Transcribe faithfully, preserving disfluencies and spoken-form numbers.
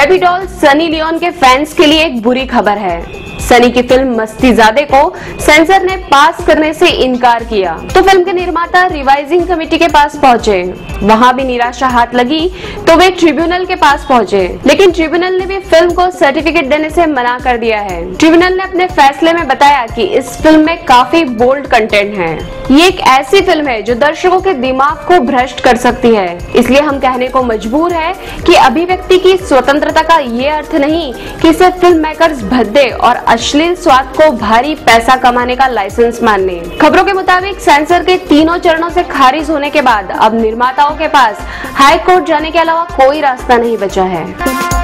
Baby doll Sunny Leone के fans के लिए एक बुरी खबर है। सनी की फिल्म मस्तीजादे को सेंसर ने पास करने से इनकार किया तो फिल्म के निर्माता रिवाइजिंग कमेटी के पास पहुंचे। वहां भी निराशा हाथ लगी तो वे ट्रिब्यूनल के पास पहुंचे, लेकिन ट्रिब्यूनल ने भी फिल्म को सर्टिफिकेट देने से मना कर दिया है। ट्रिब्यूनल ने अपने फैसले में बताया कि इस फिल्म में काफी बोल्ड कंटेंट है। ये एक ऐसी फिल्म है जो दर्शकों के दिमाग को भ्रष्ट कर सकती है, इसलिए हम कहने को मजबूर है कि अभिव्यक्ति की स्वतंत्रता का ये अर्थ नहीं कि इसे फिल्म मेकर्स भद्दे और अश्लील स्वाद को भारी पैसा कमाने का लाइसेंस मान लें। खबरों के मुताबिक सेंसर के तीनों चरणों से खारिज होने के बाद अब निर्माताओं के पास हाई कोर्ट जाने के अलावा कोई रास्ता नहीं बचा है।